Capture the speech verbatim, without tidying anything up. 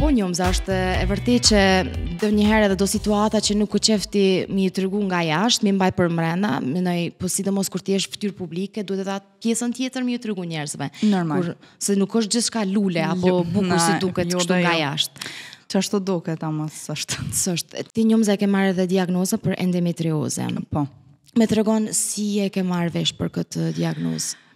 Po njom, za është e vërtet që do njëherë edhe do situata që nuk u qefti mi të rrgu nga jashtë, mi mbaj për mrena, mendoj, po sidomos kur ti je fytyrë publike, duhet edhe atë pjesën tjetër mi të rrgu njerëzve. Normal. Kur, se nuk është gjithçka lule apo bukur si duket kështu nga jashtë. Çashtu duket, ama s'është. S'është. Ti njom se ke marrë edhe diagnozë për endometrioze. Po. Me tregon si e ke marrë vesh për këtë diagnozë.